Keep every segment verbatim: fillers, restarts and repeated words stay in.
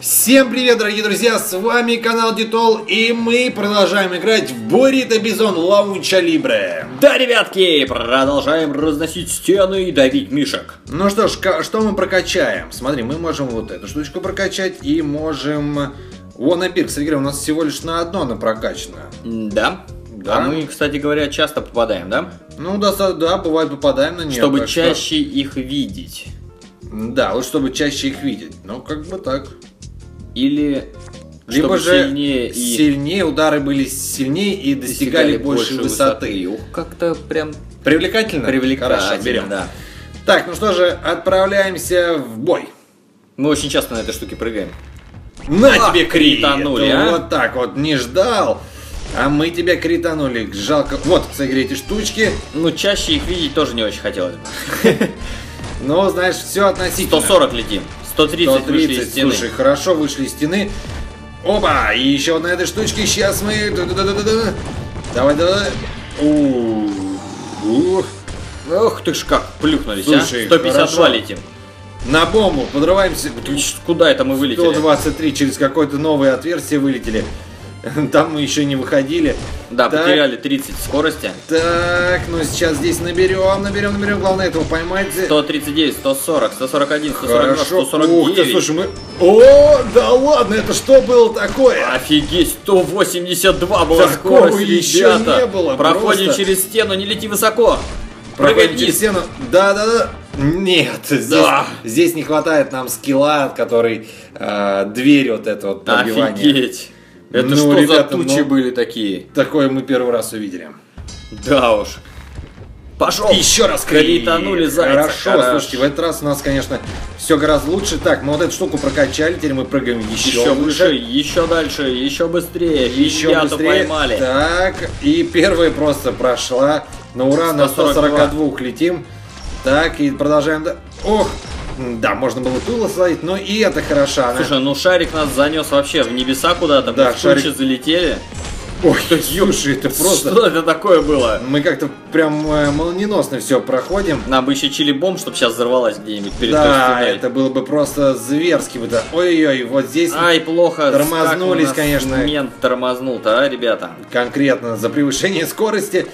Всем привет, дорогие друзья, с вами канал Дитол, и мы продолжаем играть в Буррито Бизон Лаунча Либре. Да, ребятки, продолжаем разносить стены и давить мишек. Ну что ж, что мы прокачаем? Смотри, мы можем вот эту штучку прокачать и можем... Вон, на пир, кстати говоря, у нас всего лишь на одно она прокачана. Да. Да. А мы, кстати говоря, часто попадаем, да? Ну да, да, бывает попадаем на нее. Чтобы чаще что... их видеть. Да, вот чтобы чаще их видеть. Ну, как бы так. Или либо же сильнее, и... сильнее удары были сильнее и достигали, достигали большей высоты. высоты. Ух, как-то прям привлекательно. Привлекательно, хорошо, берем. Да. Так, ну что же, отправляемся в бой. Мы очень часто на этой штуке прыгаем. На а, тебе крит! Кританули, а? Вот так вот, не ждал. А мы тебя кританули. Жалко. Вот, кстати, эти штучки. Ну, чаще их видеть тоже не очень хотелось бы. Ну, знаешь, все относительно. сто сорок летим. сто тридцать вышли из стены. Слушай, хорошо вышли из стены. Опа! И еще на этой штучке. Сейчас мы... Давай, давай. Ух. Ох ты ж как плюхнулись, слушай, а? сто пятьдесят два хорошо. летим. На бомбу подрываемся. Куда это мы вылетели? сто двадцать три через какое-то новое отверстие вылетели. Там мы еще не выходили. Да, так, потеряли тридцать скорости. Так, ну сейчас здесь наберем, наберем, наберем. Главное этого поймать. сто тридцать девять, сто сорок, сто сорок один, сто сорок два, сто сорок девять. Ух ты, слушай, мы... О, да ладно, это что было такое? Офигеть, сто восемьдесят два была Такого скорость, еще ребята. не было. Проходим просто... через стену, не лети высоко. Проходим через стену. Да, да, да. Нет, здесь, да. здесь не хватает нам скилла, который э, дверь вот это вот пробивание. Офигеть. Это ну, что ребята, за тучи ну, были такие? Такое мы первый раз увидели. Да уж. Пошел. Еще раз кританули зайца. Хорошо, Хорошо, слушайте, в этот раз у нас, конечно, все гораздо лучше. Так, мы вот эту штуку прокачали, теперь мы прыгаем еще, еще выше. выше, еще дальше, еще быстрее. Еще быстрее. Поймали. Так, и первая просто прошла. На ура, на сто сорок два летим. Так, и продолжаем. Ох, да, можно было туло словить, но и это хорошо. Слушай, ну шарик нас занес вообще в небеса куда-то, да, мы в шарик... тучи залетели. Ой, слушай, это просто... Что это такое было? Мы как-то прям э, молниеносно все проходим. Нам бы еще чили-бомб, чтобы сейчас взорвалась где-нибудь перед той Да, стеной. это было бы просто зверски. Ой-ой-ой, вот здесь... Ай, плохо. Тормознулись, конечно. Мент тормознул-то, а, ребята? Конкретно за превышение скорости.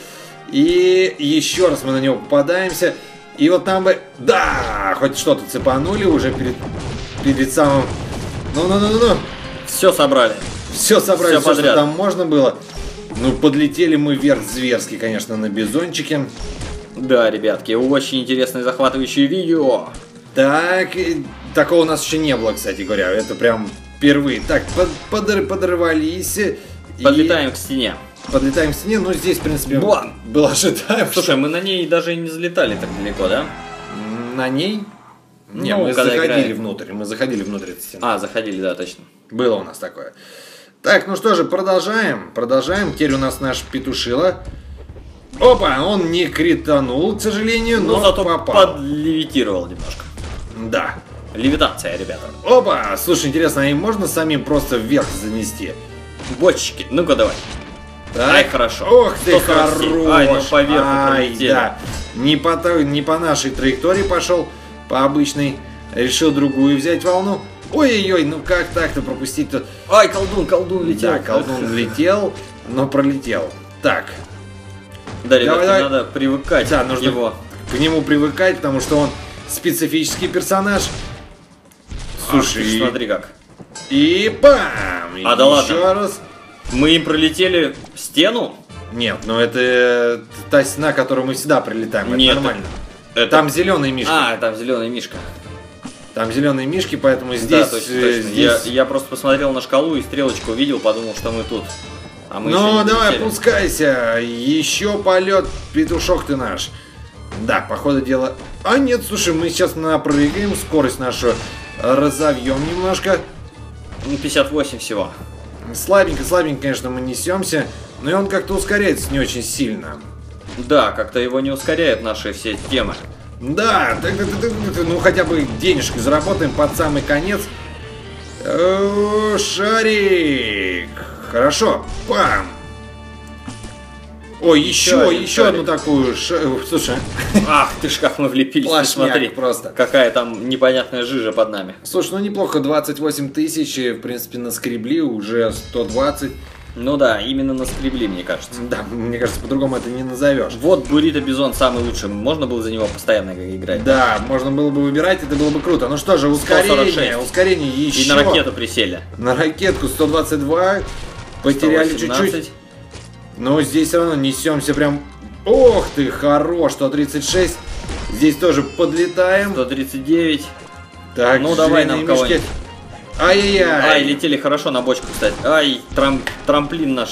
И еще раз мы на него попадаемся. И вот там бы... Да, хоть что-то цепанули уже перед, перед самым... Ну-ну-ну-ну. Все собрали. Все собрали, все, все подряд. Что там можно было. Ну, подлетели мы вверх зверски, конечно, на бизончике. Да, ребятки, очень интересное захватывающее видео. Так, такого у нас еще не было, кстати говоря. Это прям впервые. Так, под, подр, подрывались. Подлетаем и... к стене. Подлетаем к стене, ну здесь, в принципе, Бам! было ожидаем. Слушай, что... мы на ней даже не взлетали так далеко, да? На ней? Не, ну, мы заходили играем. внутрь, мы заходили внутрь этой стены. А, заходили, да, точно. Было у нас такое. Так, ну что же, продолжаем, продолжаем. Теперь у нас наш петушило. Опа, он не кританул, к сожалению, но, но зато попал. подлевитировал немножко. Да. Левитация, ребята. Опа, слушай, интересно, а им можно самим просто вверх занести? Бочки, ну-ка давай. Так. Ай, хорошо. Ох ты, хорош. Ай, ну поверху Ай, пролетели. да. Не по, не по нашей траектории пошел, по обычной. Решил другую взять волну. Ой-ой-ой, ну как так-то пропустить-то? Ай, колдун, колдун летел. Да, колдун летел, но пролетел. Так. Да, ребятки, давай, надо привыкать да, к нужно его. к нему привыкать, потому что он специфический персонаж. Слушай, Ах, смотри как. И бам! А, да ладно. Еще раз. Мы им пролетели в стену? Нет, ну это та стена, которую мы всегда прилетаем. Нет, это нормально. Это... Там зеленый мишка. А, там зеленый мишка. Там зеленые мишки, поэтому здесь... Да, точно, точно. здесь... Я, я просто посмотрел на шкалу и стрелочку увидел, подумал, что мы тут. А мы ну, еще не давай, долетели. пускайся. Еще полет, петушок ты наш. Да, по ходу дела... А нет, слушай, мы сейчас напрыгаем, скорость нашу разовьем немножко. Ну, пятьдесят восемь всего. Слабенько, слабенько, конечно, мы несемся, но и он как-то ускоряется не очень сильно. Да, как-то его не ускоряют наши все темы. Да, так, так, так, так, ну хотя бы денежки заработаем под самый конец. О, шарик! Хорошо, пам! Ой, еще, Еще еще, один еще одну шарик. такую. ш- Слушай, Ах, ты ж как мы влепились, ты плашмяк смотри. просто. Какая там непонятная жижа под нами. Слушай, ну неплохо, двадцать восемь тысяч, и, в принципе, наскребли уже сто двадцать. Ну да, именно наскребли, мне кажется. Да, мне кажется, по-другому это не назовешь. Вот Бурито Бизон самый лучший. Можно было за него постоянно играть? Да, можно было бы выбирать, это было бы круто. Ну что же, сто сорок ускорение, шесть. ускорение еще. И на ракету присели. На ракетку сто двадцать два. Потеряли сто восемнадцать. чуть-чуть. Но здесь все равно несемся прям... Ох ты, хорош, сто тридцать шесть. Здесь тоже подлетаем. сто тридцать девять. Так, Ну, давай нам желейные мешки. кого-нибудь. Ай-яй-яй. Ай, летели хорошо на бочку, кстати. Ай, трам- трамплин наш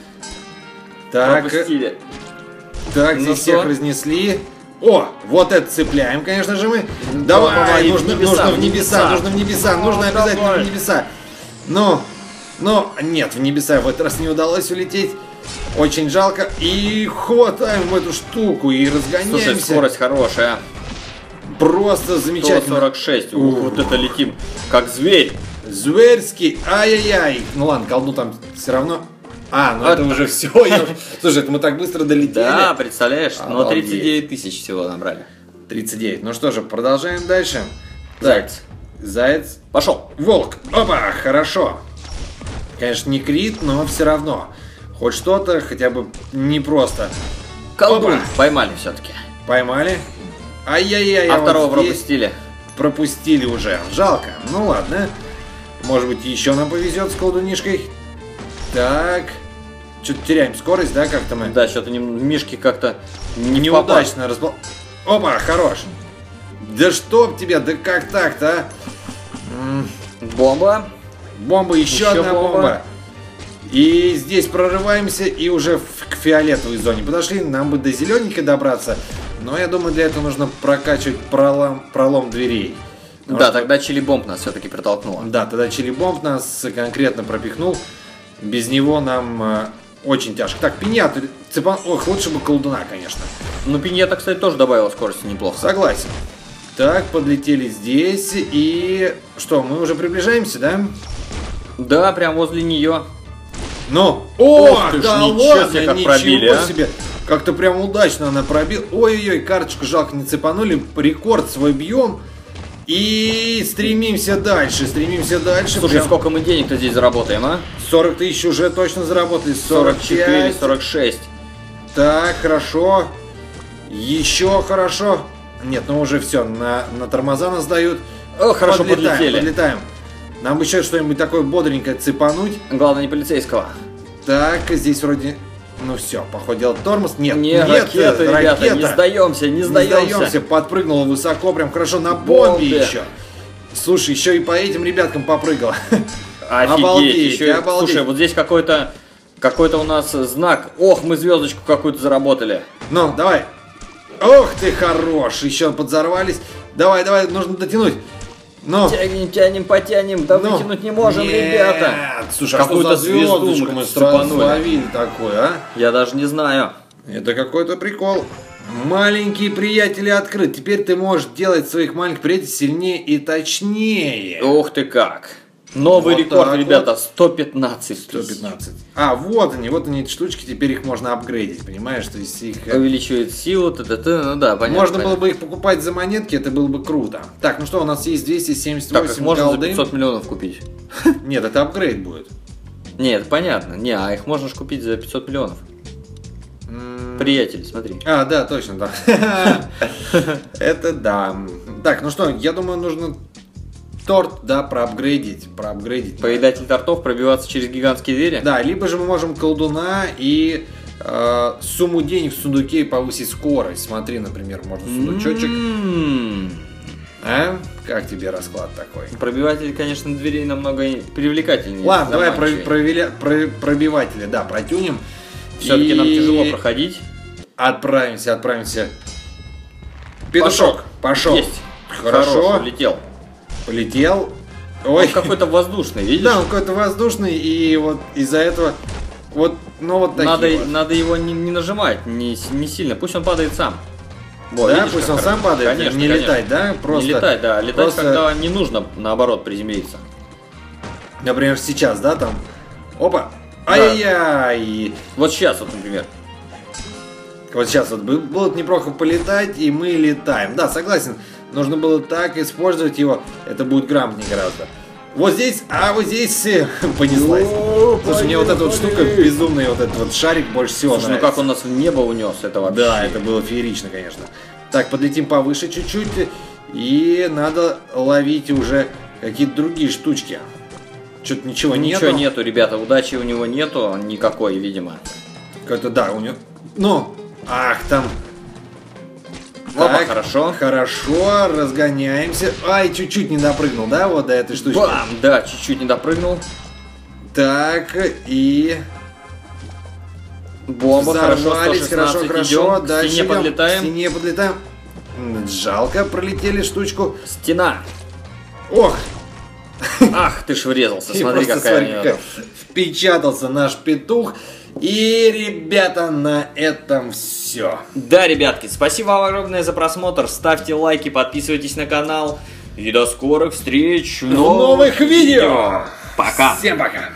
Так, пропустили. так, Ну здесь что? всех разнесли. О, вот это цепляем, конечно же, мы. Давай, Давай, в нужно, небеса, нужно в в небеса, небеса. нужно в небеса, Ну, нужно обязательно давай. в небеса. Но, но, нет, в небеса в этот раз не удалось улететь. Очень жалко. И хватаем эту штуку и разгоняемся. Слушай, скорость хорошая. Просто сто замечательно. сорок шесть. Ух, Ух. вот это летим, как зверь. Зверский, ай-яй-яй. Ну ладно, колду там все равно. А, ну А, это уже все. Слушай, это мы так быстро долетели. Да, представляешь? Но Обалдеть. тридцать девять тысяч всего набрали. тридцать девять. Ну что же, продолжаем дальше. Заяц. Заяц. Пошел. Волк. Опа, хорошо. Конечно, не крит, но все равно. Хоть что-то, хотя бы непросто. Колдун. Опа. Поймали все-таки. Поймали. Ай-яй-яй. А вот второго здесь пропустили. пропустили уже. Жалко. Ну ладно. Может быть, еще нам повезет с колдунишкой. Так. Что-то теряем скорость, да, как-то мы? Да, что-то не, мишки как-то не Неудачно разбол... Опа, хорош. Да чтоб тебя, да как так-то, а? М, попали. Бомба. Бомба, еще, Еще одна бомба. бомба. И здесь прорываемся и уже в- к фиолетовой зоне подошли. Нам бы до зелененькой добраться. Но я думаю, для этого нужно прокачивать пролом, пролом дверей. Потому Да, что- тогда чили-бомб нас все-таки притолкнула. Да, тогда чили-бомб нас конкретно пропихнул. Без него нам э, очень тяжко. Так, пиньяту, цепан... Ох, лучше бы колдуна, конечно. Ну, пиньета, кстати, тоже добавила скорости неплохо. Согласен. Так, подлетели здесь. И что, мы уже приближаемся, да? Да, прям возле нее. Ну, Ох о, ты ж, да ничего ладно, себе, как ничего пробили, а. себе. Как-то прям удачно она пробила. Ой-ой-ой, карточку жалко не цепанули. Рекорд свой бьем. И стремимся дальше, стремимся дальше. Слушай, Прям сколько мы денег-то здесь заработаем, а? сорок тысяч уже точно заработали. сорок четыре, пять. сорок шесть. Так, хорошо. Еще хорошо. Нет, ну уже все, на, на тормоза нас дают. О, хорошо Подлетаем, подлетели. подлетаем. Нам бы еще что-нибудь такое бодренькое цепануть. Главное, не полицейского. Так, здесь вроде... Ну все, походу делать тормоз. Нет, Не, нет, ракеты, ребята, не ракета. сдаемся, не Не сдаемся. сдаемся, подпрыгнула высоко, прям хорошо на бомбе Бомбе. еще. Слушай, еще и по этим ребяткам попрыгала. Офигеть, Обалдеть, еще и- обалдеть. Слушай, вот здесь какой-то какой-то у нас знак. Ох, мы звездочку какую-то заработали. Ну, давай. Ох ты хорош, еще подзорвались. Давай, давай, нужно дотянуть. Ну, Тянем, тянем, потянем, да ну. вытянуть не можем, Нет. ребята. Слушай, а что Какую-то за звезду звездочку мы мы сразу цепанули. словили такое, а? Я даже не знаю. Это какой-то прикол. Маленькие приятели открыт. Теперь ты можешь делать своих маленьких приятелей сильнее и точнее. Ух ты как. Новый Вот рекорд, так ребята, сто пятнадцать. сто пятнадцать. А, вот они, вот они эти штучки, теперь их можно апгрейдить, понимаешь? То есть их... э, Увеличивает силу, т-т-т, ну да, понятно. Можно было понятно. бы их покупать за монетки, это было бы круто. Так, ну что, у нас есть двести семьдесят Так, их восемь можно за голды. пятьсот миллионов купить. Нет, это апгрейд будет. Нет, понятно. Не, а их можно ж купить за пятьсот миллионов. М, Приятель, смотри. А, да, точно, да. Это да. Так, ну что, я думаю, нужно торт, да, проапгрейдить. Проапгрейдить. Поедатель тортов, пробиваться через гигантские двери. Да, либо же мы можем колдуна и э, сумму денег в сундуке повысить скорость. Смотри, например, можно сундучочек. М-м-м. А? Как тебе расклад такой? Пробиватель, конечно, дверей намного привлекательнее. Ладно, давай про- заманчивее. провели- про- пробиватели, да, протюнем. Все-таки И нам тяжело проходить. Отправимся, отправимся. Петушок, пошел. Есть. Хорошо. Хорош, улетел. Полетел. Он Ой, какой-то воздушный, видишь? да, он какой-то воздушный, и вот из-за этого, вот, ну вот такие надо, вот. надо его не, не нажимать, не, с- не сильно. Пусть он падает сам. Вот, Да, видишь, пусть как он сам хорошо? падает, Конечно, не конечно. летать, да? Просто, Не летать, да. Летать, просто- когда не нужно, наоборот, приземлиться. Например, сейчас, да, там. Опа. Ай-яй-яй. Вот сейчас, вот, например. Вот сейчас вот будут неплохо полетать, и мы летаем. Да, согласен, нужно было так использовать его, это будет грамотнее гораздо. Вот здесь, а вот здесь понеслась. О, Слушай, мне вот эта вот штука безумная, вот этот вот шарик больше всего Слушай, ну нравится. как он нас в небо унес, это вообще. Да, это было феерично, конечно. Так, подлетим повыше чуть-чуть, и надо ловить уже какие-то другие штучки. Что-то ничего нету. Ничего нету, ребята, удачи у него нету никакой, видимо. Какой-то, да, у него... Ну, ах, там... Опа, хорошо. Хорошо, разгоняемся. Ай, чуть-чуть не допрыгнул, да, вот до этой штучки? Бам! Да, чуть-чуть не допрыгнул. Так, и... Бомба, хорошо, Взорвались, хорошо, идем. хорошо. К Дальше стене идем. подлетаем. К стене подлетаем. Жалко, пролетели штучку. Стена. Ох! Ах, ты ж врезался, И смотри, просто какая смотри, у него какая. Впечатался наш петух. И, ребята, на этом все. Да, ребятки, спасибо вам огромное за просмотр. Ставьте лайки, подписывайтесь на канал. И до скорых встреч в В новых видео. Пока. Всем пока.